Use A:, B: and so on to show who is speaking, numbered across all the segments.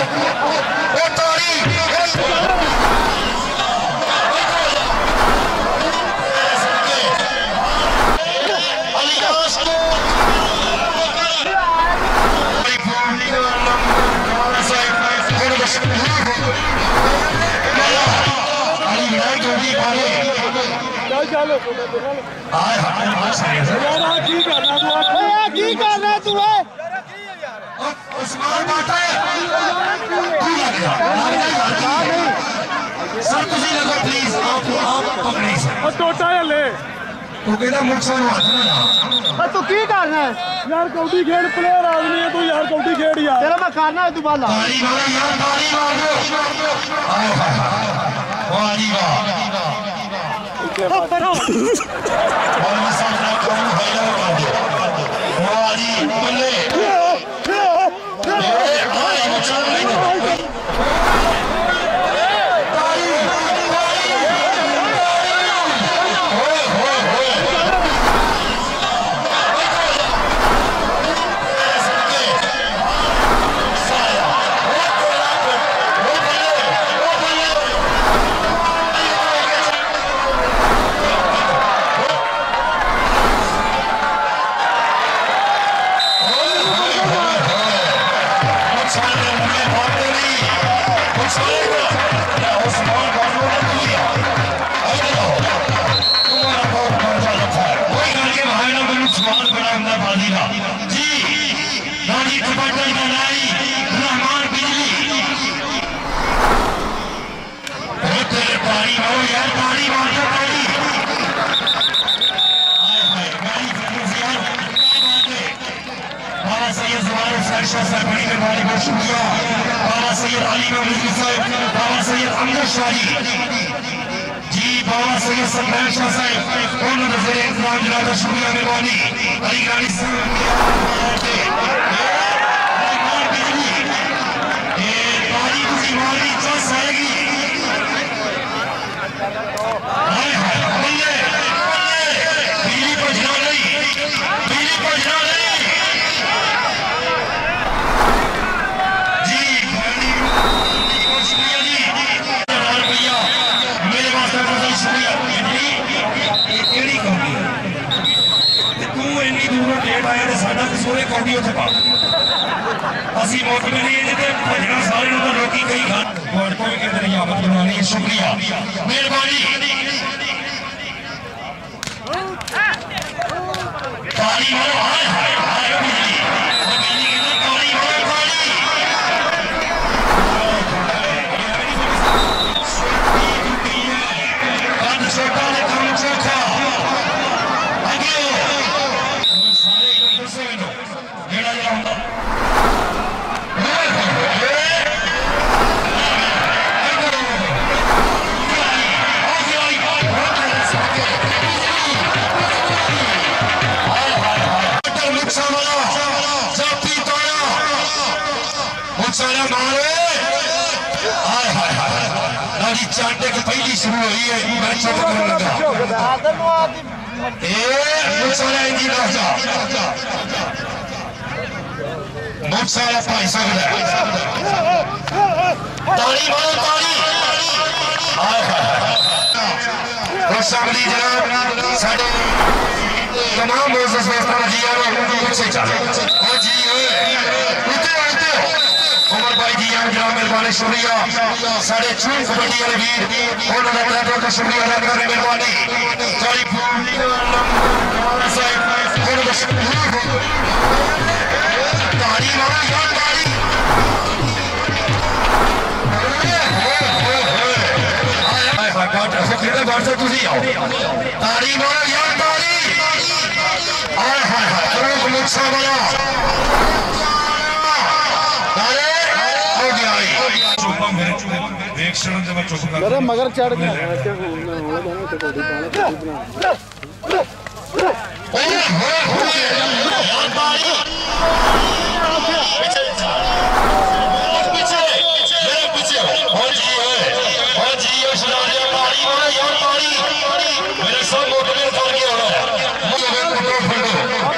A: तू की करना है यार? कौडी खेड प्लेयर आदमी है तू यार, कौडी खेड यार। तेरा मैं करना है तू बाला। मगर चढ़ गया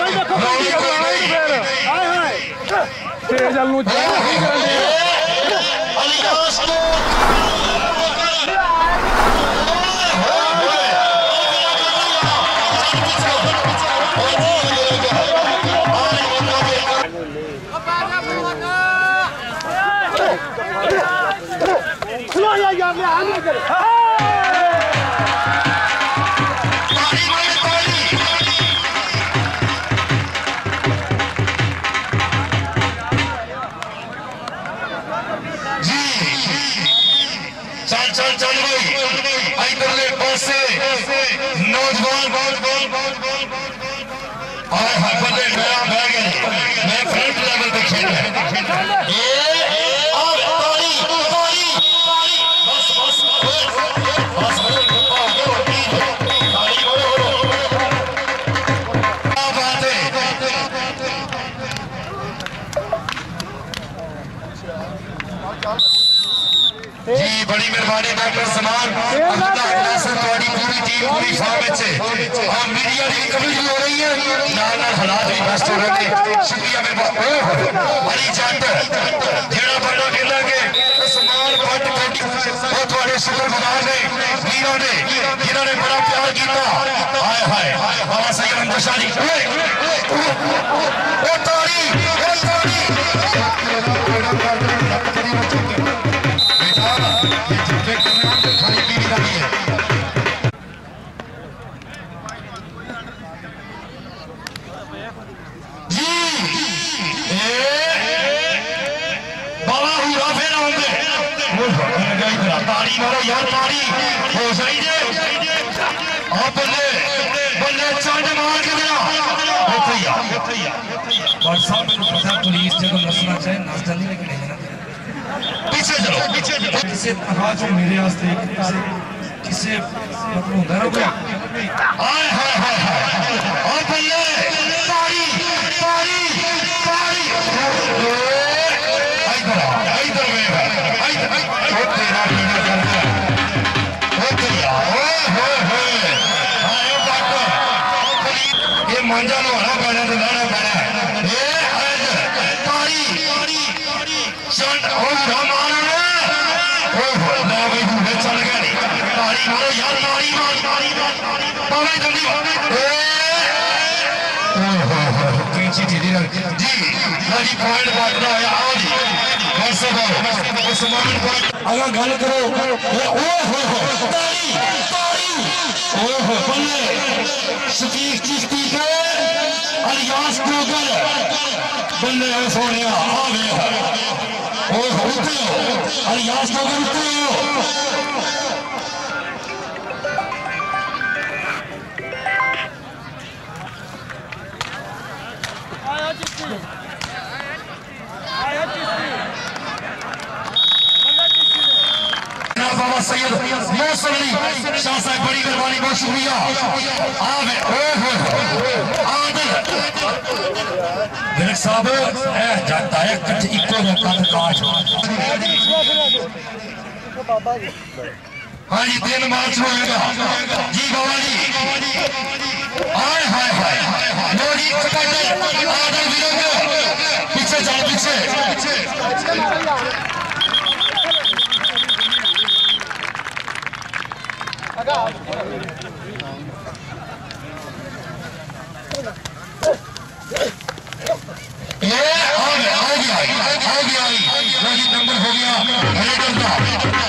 A: तेज यार ले आने कर
B: चल चल भाई इधरले पासे नौजवान हाय हाय बल्ले मेरा बह गया मैं फ्रंट लेवल पे खेल रहा जी बड़ी मेहरबानी डॉक्टर समान पूरी टीम पूरी फॉर्म और मीडिया की कवरेज हो रही है नाल हालात भी बेस्ट हो रहे हैं शुक्रिया हरी जट जेड़ा बड़ा कहना कि समान पट वो थोड़े शुक्रगुजार ने वीरों ने जिन्होंने बड़ा प्यार किया हाय हाय बाबा सैयद अहमद शानी ओ तारी ताड़ी मारो यार ताड़ी हो सही जे बल्ले बल्ले चंड मार के दिया और साहब को पता पुलिस जब नसना चाहे नस जानी लेकिन नहीं ना पीछे चलो किसे आवाज मेरे वास्ते किसे मतलब होता ना कोई हाय हाय हाय और बल्ले ताड़ी ताड़ी ताड़ी इधर में तेरा मांझा नहाना पैना तो लाना पैना तारी चल गया तारी मारो यार तारी जल्दी जी जी पॉइंट बांटना है आओ जी अगर गल करो तारी तारी ओहो बल्ले शकीक चिश्ती के अलियास ग्रोगर बल्ले सोने ओहो उठते हो अलियास ग्रोगर उठते हो बाबा सैयद मौसम अली शाह साहब बड़ी मेहरबानी बहुत शुक्रिया दिलक साहब जाता है इको काट हाँ जी 3 मार्च होएगा जी बाबा जी हाय हाय हाय पीछे चल पीछे नंबर हो गया